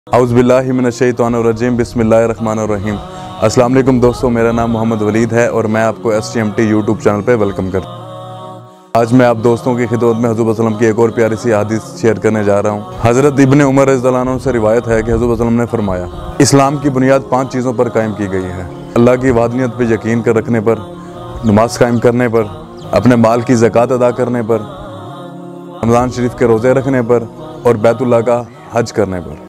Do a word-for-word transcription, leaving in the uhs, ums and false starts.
औज़ुबिल्लाहि मिनश्शैतानिर्रजीम बिस्मिल्लाहिर्रहमानिर्रहीम। अस्सलाम वालेकुम दोस्तों, मेरा नाम मोहम्मद वलीद है और मैं आपको S T M T YouTube channel पे वेलकम करता हूँ। आज मैं आप दोस्तों की खिदमत में हज़रत वसल्लम की एक और प्यारी सी हदीस शेयर करने जा रहा हूँ। हज़रत इब्ने उमर रज़ियल्लाहु अन्हु से रिवायत है कि हज़रत वसल्लम ने फरमाया, इस्लाम की बुनियाद पाँच चीज़ों पर कायम की गई है। अल्लाह की वाहदानियत पर यकीन कर रखने पर, नमाज कायम करने पर, अपने माल की ज़कात अदा करने पर, रमज़ान शरीफ के रोज़े रखने पर और बैतुल्लाह का हज करने पर।